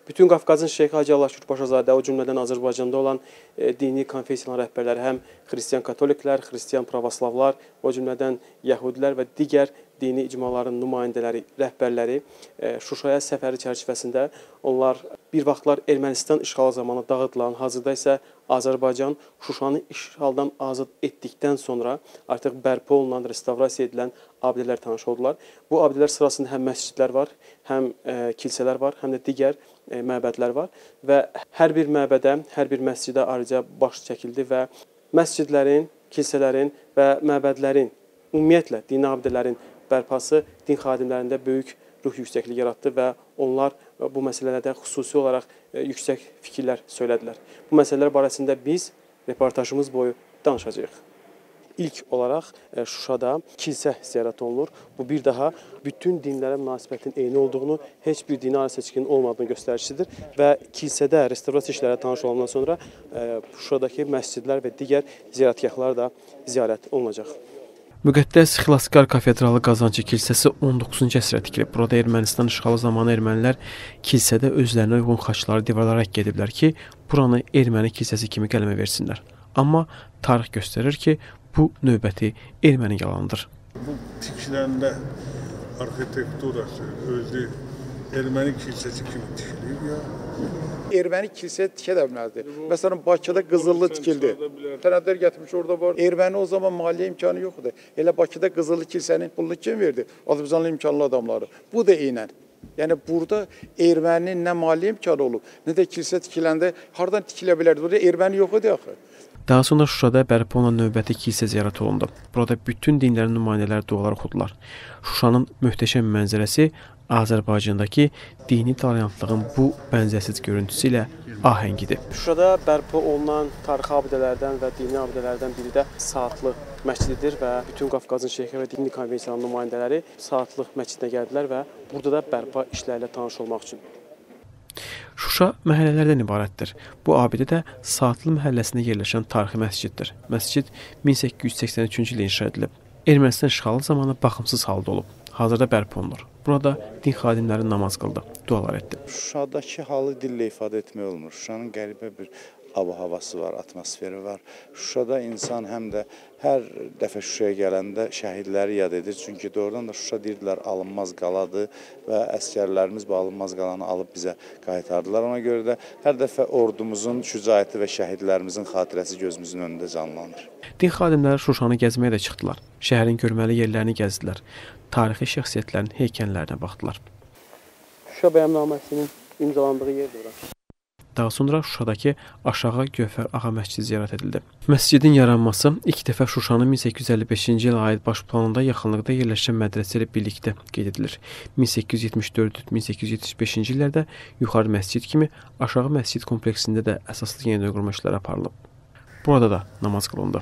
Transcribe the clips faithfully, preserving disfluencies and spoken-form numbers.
Bütün Qafqazın Şeyxi Hacı Allahşükür Paşazadə, o cümlədən Azərbaycanda olan e, dini konfessiyaların rəhbərləri, həm xristian katoliklər, xristian pravoslavlar, o cümlədən yəhudilər və digər dini icmaların nümayəndələri, rəhbərləri e, Şuşaya səfəri çərçivəsində onlar bir vaxtlar Ermənistan işğalı zamanı dağıdılan, hazırda isə Azərbaycan Şuşanı işğaldan azad etdikdən sonra artıq bərpa olunan, restavrasiya edilən abidələr tanış oldular. Bu abidələr sırasında həm məscidlər var, həm e, kilsələr var, həm də digər e, məbədlər var və hər bir məbədə, hər bir məscidə ayrıca baş çəkildi və məscidlərin, kilsələrin və məbədlərin, ümumiyyətlə dini abidələrin bərpası din xadimlərində böyük ruh yüksəkliyi yaratdı və onlar bu məsələlərdə xüsusi olaraq e, yüksək fikirlər söylədilər. Bu məsələlər barəsində biz reportajımız boyu danışacağıq. İlk olaraq e, Şuşada kilsə ziyarət olunur. Bu bir daha bütün dinlərə münasibətin eyni olduğunu, heç bir dini ayrı seçkinin olmadığını göstəricisidir və kilsədə restavrasiya işləri tanış olandan sonra e, Şuşadakı məscidlər və digər ziyarətgahlar da ziyarət olunacaq. Müqəddəs Xilaskar Kafedralı Qazancı kilsəsi on doqquzuncu əsrə tikilib. Burada Ermənistan işğalı zamanı ermənilər kilsədə özlərinə uyğun xaçları divarlara həkk ediblər ki, buranı erməni kilsəsi kimi qələmə versinlər. Amma tarix göstərir ki, bu növbəti erməni yalanıdır. Bu tikiləndə arxitekturası özü erməni kilsəsi kimi tikilib ya. Erməni kilsə tikə də bilməzdi. Məsələn, Bakıda Qızıllı tikildi. Sənədlər gətirmiş orada var. Erməni o zaman maliyyə imkanı yox idi. Elə Bakıda Qızıllı kilsənin pulunu kim verdi? Azərbaycanlı imkanlı adamları. Bu da eynən. Yəni burada erməninin nə maliyyə imkanı olub, nə də kilsə tikiləndə hardan tikilə bilərdi? Burada erməni yox idi axı. Daha sonra Şuşada bərpa olunan növbəti kilsə ziyarət olundu. Burada bütün dinlərin nümayəndələri dualar oxudular. Şuşanın möhtəşəm mənzərəsi Azərbaycandakı dini tolerantlığın bu bənzərsiz görüntüsü ilə ahəngidir. Şuşada bərpa olunan tarixi abidələrdən və dini abidələrdən biri də Saatlı məscididir və bütün Qafqazın Şeyxi və dini konvensiyanın nümayəndələri Saatlı məscidinə gəldilər və burada da bərpa işləri ilə tanış olmaq üçün. Şuşa məhəllələrdən ibarətdir. Bu abidə də Saatlı məhəlləsində yerləşən tarixi məsciddir. Məscid min səkkiz yüz səksən üçüncü ildə inşa edilib. Ermənistan işğalı zamanı baxımsız halda olub. Hazırda bərpa olunur. Burada din xadimləri namaz qıldı, dualar etdi. Şuşadakı halı dillə ifadə etmək olmur. Şuşanın qəribə bir hava-havası var, atmosferi var. Şuşada insan həm də hər dəfə Şuşaya gələndə şəhidləri yad edir. Çünki doğrudan da Şuşa deyirdilər alınmaz qaladır və əskərlərimiz bu alınmaz qalanı alıb bizə qaytardılar. Ona görə də hər dəfə ordumuzun şücaəti və şəhidlərimizin xatirəsi gözümüzün önündə canlanır. Din xadimləri Şuşanı gəzməyə də çıxdılar. Şəhərin görməli yerlərini gəzdilər. Tarixi şəxsiyyətlərin heykəllərinə baxdılar. Şuşa bəyannaməsinin imzalandığı yerdir orası. Daha sonra Şuşadakı Aşağı Gövhər Ağa məscidi ziyarət edildi. Məscidin yaranması ilk dəfə Şuşanın min səkkiz yüz əlli beşinci ilə aid baş planında yaxınlıqda yerləşən mədrəsə ilə birlikdə qeyd edilir. min səkkiz yüz yetmiş dörd min səkkiz yüz yetmiş beşinci illərdə yuxarı məscid kimi aşağı məscid kompleksində də əsaslı yenidən qurma işləri aparılıb. Burada da namaz qılındı.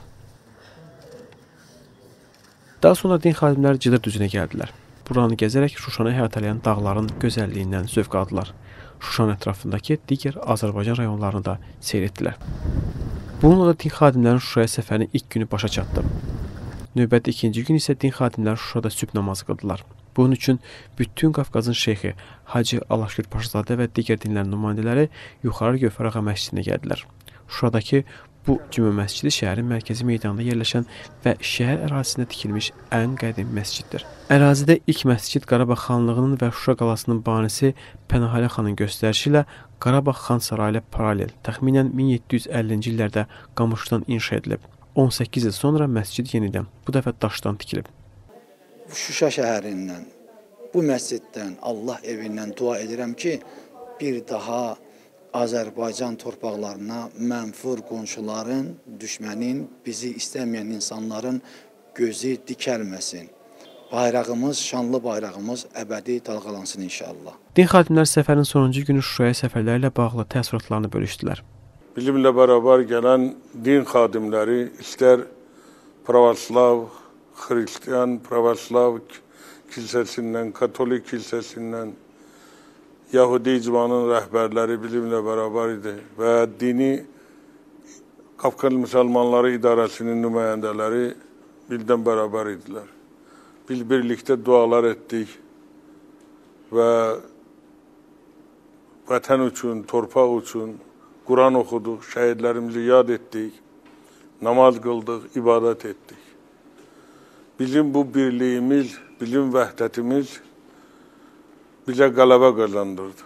Daha sonra din xadimləri Cıdır düzünə gəldilər. Buranı gəzərək Şuşanı əhatələyən dağların gözəlliyindən zövq aldılar. Şuşanın ətrafındakı digər Azərbaycan rayonlarını da seyr etdilər. Bununla da din xadimlərin Şuşaya səfərinin ilk günü başa çatdı. Növbəti ikinci gün isə din xadimləri Şuşada sübh namazı qıldılar. Bunun üçün bütün Qafqazın Şeyxi Hacı Allahşükür Paşazadə və digər dinlərin nümayəndələri Yuxarı Gövhər Ağa məscidinə gəldilər. Şuşadakı bu cümə məscidi şəhərin mərkəzi meydanında yerləşən və şəhər ərazisində tikilmiş ən qədim məsciddir. Ərazidə ilk məscid Qarabağ xanlığının və Şuşa qalasının banisi Pənahəli xanın göstərişi ilə Qarabağ xan sarayı ilə paralel, təxminən min yeddi yüz əllinci illərdə qamışdan inşa edilib. on səkkiz il sonra məscid yenidən, bu dəfə daşdan tikilib. Şuşa şəhərindən, bu məsciddən, Allah evindən dua edirəm ki, bir daha Azərbaycan torpaqlarına mənfur qonşuların, düşmənin, bizi istəməyən insanların gözü dikəlməsin. Bayrağımız, şanlı bayrağımız əbədi dalğalansın inşallah. Din xadimləri səfərin sonuncu günü Şuşaya səfərlərlə bağlı təəssüratlarını bölüşdülər. Bizimlə bərabər gələn din xadimləri istər pravoslav, xristian, pravoslav kilsəsindən, katolik kilsəsindən, Yahudi icmanın rəhbərləri bizimlə bərabər idi və dini Qafqaz Müsəlmanları İdarəsinin nümayəndələri bizdən bərabər idilər. Biz birlikdə dualar etdik və vətən üçün, torpaq üçün Quran oxuduq, şəhidlərimizi yad etdik, namaz qıldıq, ibadət etdik. Bizim bu birliyimiz, bizim vəhdətimiz bizə qələbə qazandırdı.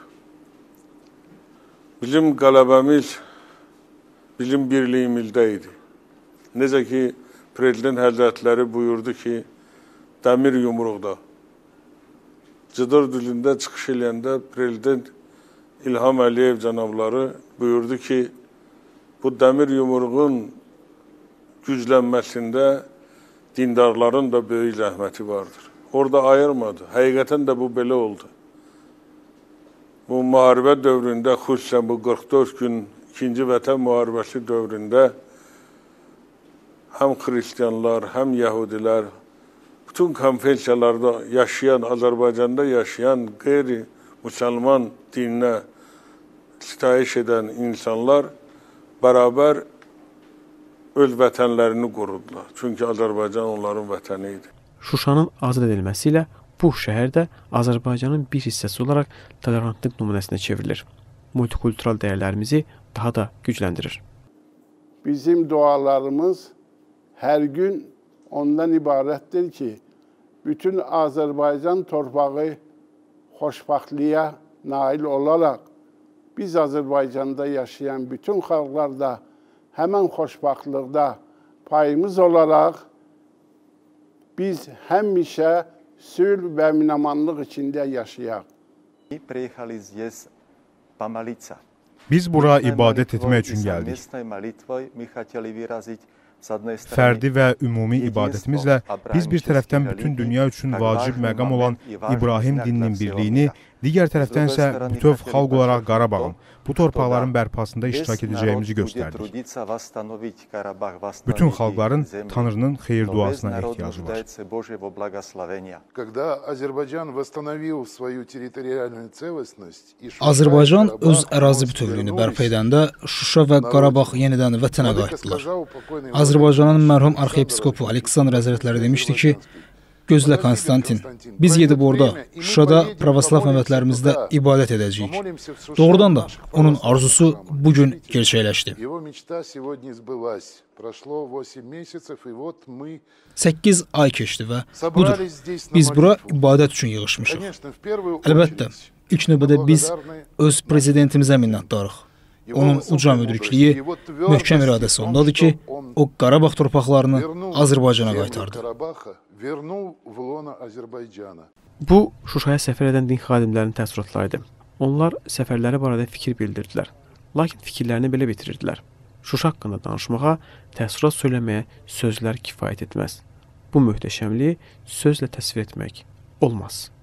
Bizim qələbəmiz bizim birliyimizdə idi. Necə ki, Prezident Həzrətləri buyurdu ki, dəmir yumruqda. Cıdır dilində çıxış eləyəndə Prezident İlham Əliyev cənabları buyurdu ki, bu dəmir yumruğun güclənməsində dindarların da böyük zəhməti vardır. Orada ayırmadı. Həqiqətən də bu belə oldu. Bu müharibə dövründə, xüsusən bu qırx dörd gün ikinci Vətən müharibəsi dövründə həm xristianlar, həm yəhudilər, bütün konfessiyalarda yaşayan, Azərbaycanda yaşayan qeyri-müsəlman dininə sitayiş edən insanlar bərabər öz vətənlərini qorudular. Çünki Azərbaycan onların vətəni idi. Şuşanın azad edilməsi ilə bu şəhər də Azərbaycanın bir hissəsi olaraq tolerantlıq nümunəsinə çevrilir. Multikultural dəyərlərimizi daha da gücləndirir. Bizim dualarımız hər gün ondan ibarətdir ki, bütün Azərbaycan torpağı xoşbəxtliyə nail olaraq biz Azərbaycanda yaşayan bütün xalqlar da həmən xoşbəxtlikdə payımız olaraq biz həmişə sülh və əmin-amanlıq içində yaşayaq. Biz bura ibadət etmək üçün gəldik. Fərdi və ümumi ibadətimizlə biz bir tərəfdən bütün dünya üçün vacib məqam olan İbrahim dininin birliyini, digər tərəfdən isə bütöv xalq olaraq Qarabağın, bu torpaqların bərpasında iştirak edəcəyimizi göstərdik. Bütün xalqların Tanrının xeyir duasına ehtiyacı var. Azərbaycan öz ərazi bütövlüyünü bərpa edəndə Şuşa və Qarabağ yenidən vətənə qayıtdılar. Azərbaycanın mərhum arxiyepiskopu Aleksandr Həzrətləri demişdi ki, gözlə Konstantin, biz gedib orada, Şuşada pravoslav məbədlərimizdə ibadət edəcəyik. Doğrudan da onun arzusu bugün gerçəkləşdi. səkkiz ay keçdi və budur, biz bura ibadət üçün yığışmışıq. Əlbəttə, ilk növbədə biz öz prezidentimizə minnətdarıq. Onun uca müdrikliyi, möhkəm iradəsi ondadır ki, o Qarabağ torpaqlarını Azərbaycana qaytardı. Bu, Şuşaya səfər edən din xadimlərinin təəssüratlarıydı. Onlar səfərləri barədə fikir bildirdilər. Lakin fikirlərini belə bitirirdilər. Şuşa haqqında danışmağa, təəssürat söyləməyə sözlər kifayət etməz. Bu möhtəşəmliyi sözlə təsvir etmək olmaz.